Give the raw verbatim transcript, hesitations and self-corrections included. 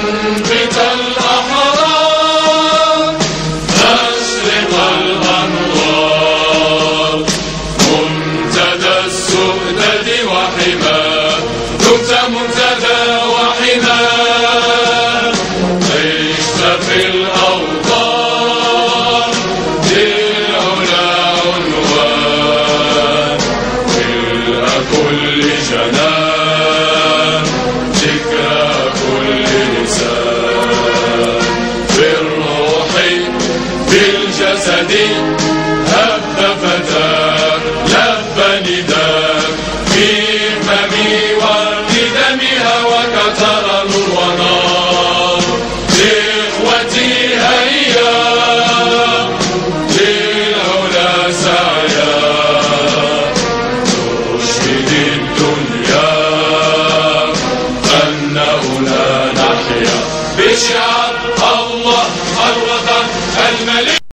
منبت الأحرار مشرق الأنوار منتدى السؤدد وحماه دمت منتدى وحماه عشت في الأوطان للعلا عنوان ملء كل جنان ذكرى كل لسان بالروح بالجسد هب فتاك لب نداك في فمي ورد دمها وكتر نور ونار إخوتي هيا للعلا سعيا نشهد الدنيا أننا نحيا بشعار الله الوطن الملك.